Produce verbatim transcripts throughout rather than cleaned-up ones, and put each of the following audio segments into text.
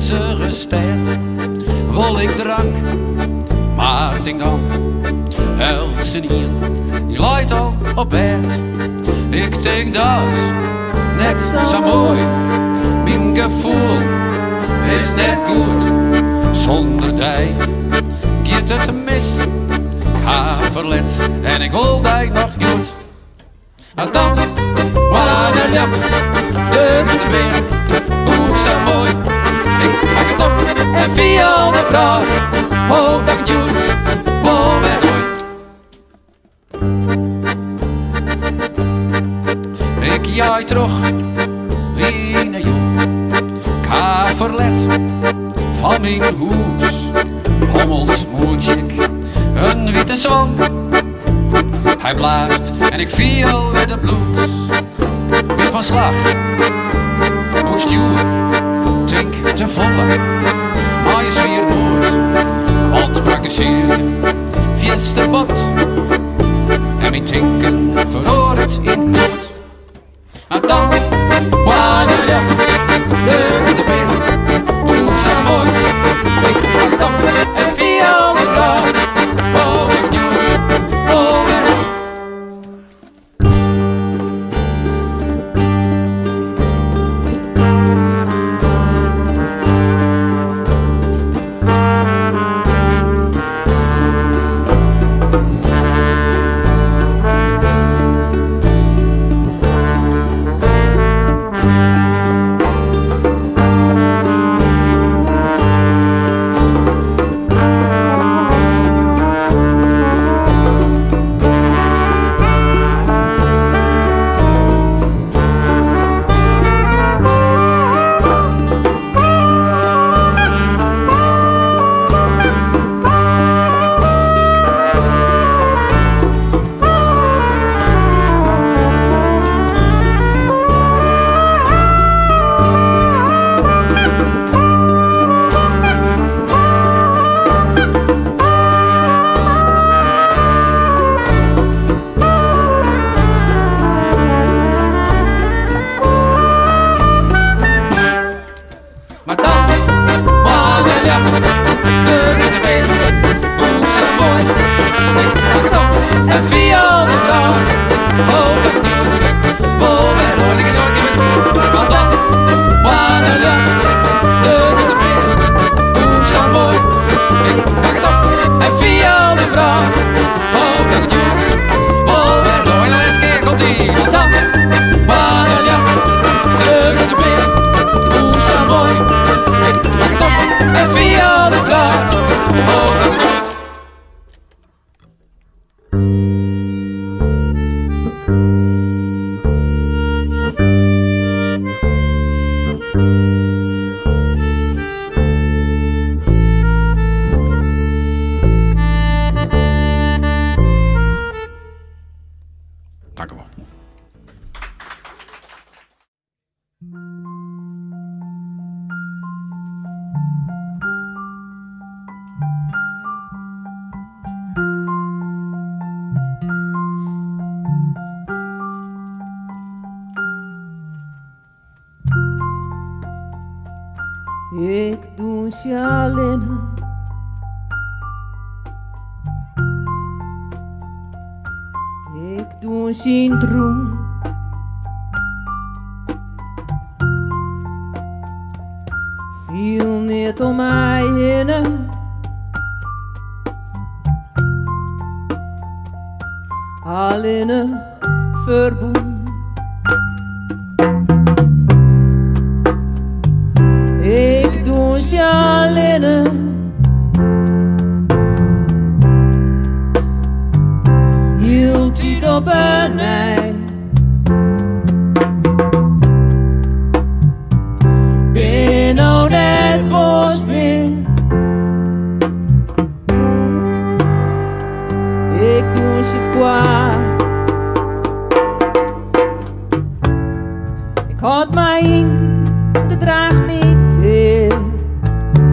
gesteld, wil ik drank, maar denk dan, Elsenien, die luidt al op bed. Ik denk dat is net zo mooi, mijn gevoel is net goed. Zonder die gaat het mis, ik ha verlet en ik wil die nog goed. En dan, wanneer jacht, de de beer, hoe zo mooi. Ik pak het op en via de vraag, hoop dat ik het doe, wou weer nooit. Ik jaai terug in een jong, ik ha verlet van mijn hoes. Hommels moet ik een witte zon, hij blaast en ik viel weer de blues. Weer van slag, hoe stuur, drink te volle, maar je zwier nooit, want praktiseer je fieste bot. En mijn tinken verhoor het in dood. En dan, wanneer ja, de de beer, hoe zo mooi. Ik pak het op en via de vraag, oh ik doe, oh weer nooit. Dank u wel. Ik doe je alleen. Ik doe geen droom. Viel niet om mij heen. Alleen verboen. Ik doe je alleen. Hield u op een ei. Ben nou net bos meer. Ik doe je voor. Ik had mij in, de draag me te.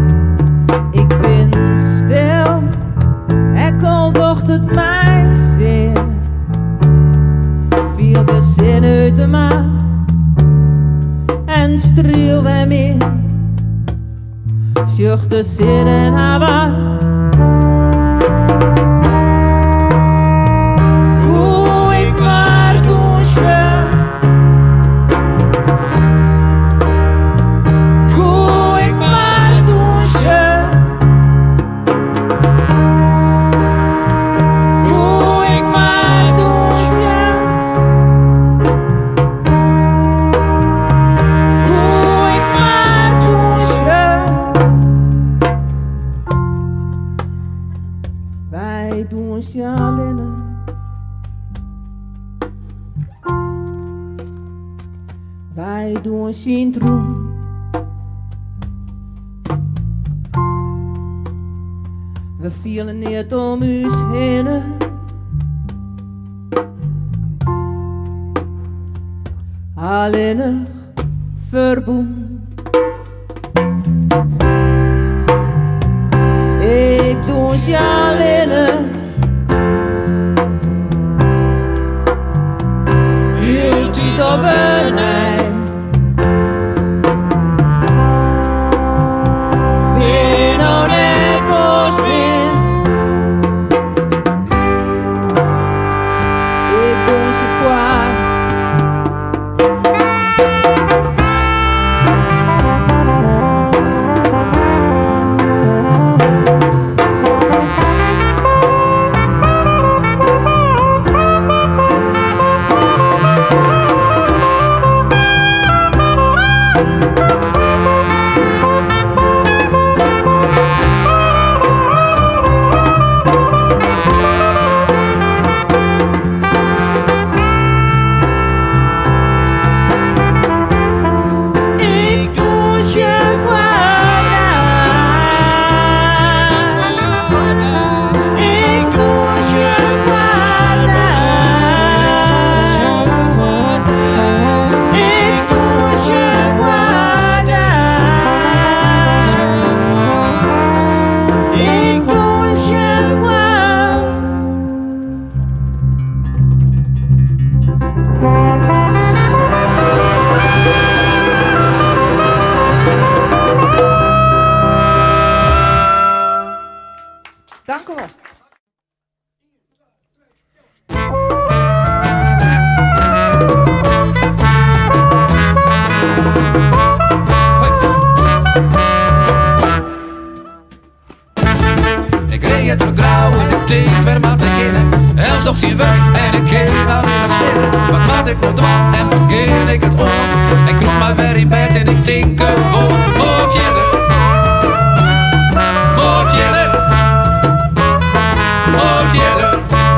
zucht de zinnen haar waar. Hoe ik maar douche, hoe ik maar douche, hoe ik maar douche, hoe ik maar douche. Wij doen sjalinnen. Wij doen syndroom. We vielen niet om ons heen. Alleen verboen. Ik doe sjalinnen. Hield u dat benij? Ben nou net boos meer. Ik doe ze voor. Dank u wel. Ik reed door grauw en ik teek weer maar te beginnen. Els nog zien werk en ik keer nou weer nog steden. Wat maak ik nou doen en begin ik het om. Ik kroeg maar weer in bed en ik denk gewoon. Mof je er, mof je er, mof je er.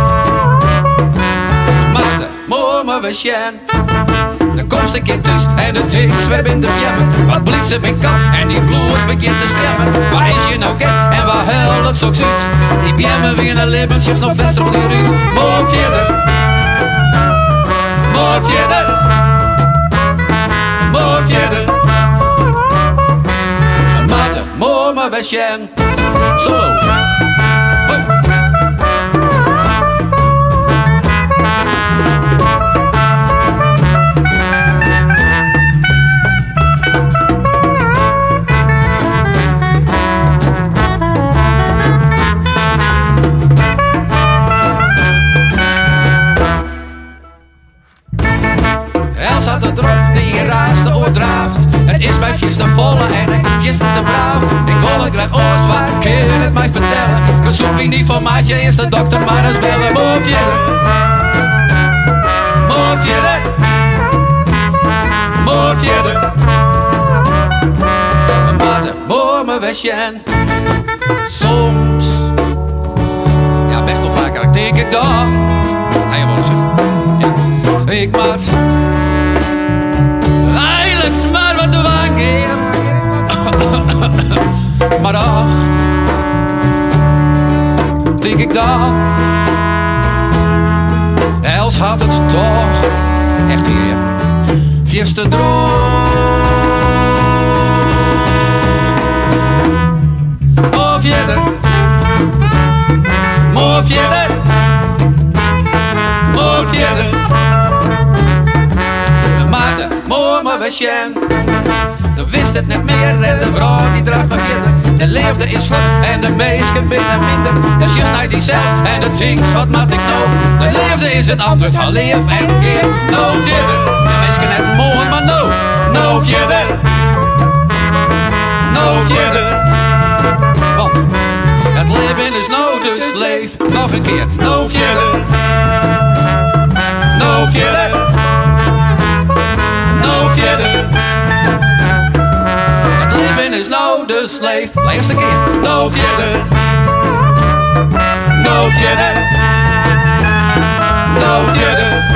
Maten, moe me we sjen. Dan komst ik in thuis en de tiks weer in de jemmen. Wat blitsen mijn kat en die bloed begint te stremmen. Waar is je nou gek en waar hel het zoks uit? Die jemmen weer naar Libben, nog vester op die ruit. Mof je er, mof je er, mof je er. Maten, moe me we sjen. Solo. Els had de drop, de Iraans, de oordraaft. Het is mijn fiesta volle en ik fiesta te braaf. Ik wil het graag oors, waar kun het mij vertellen? Ik zoek me niet van maatje, eerst de dokter maar eens bellen. Mof je er, mof je er, mof je er. Maten, moe me wesjen. Soms, ja best wel vaak, denk ik dan. Hij je wel eens, ja, ik maat. Eigenlijk maar wat te wangen. Maar ach, denk ik dan. Els had het toch echt hier. Vierste droom. Mof je er, mof je er, mof je er. Maten, moe me wesjen. Dan wist het net meer en de vrouw die draagt me verder. De liefde is goed en de meesten binnen minder. Dus je snijdt die zelf en de things, wat maak ik nou? De liefde is het antwoord van leef en keer. No verder, de meesten het mogen, maar no, no verder. No verder. Want het leven is nou, dus leef nog een keer. No verder. No verder. No verder. Het leven is nou, dus leef. Laatste keer. No verder. No verder. No verder.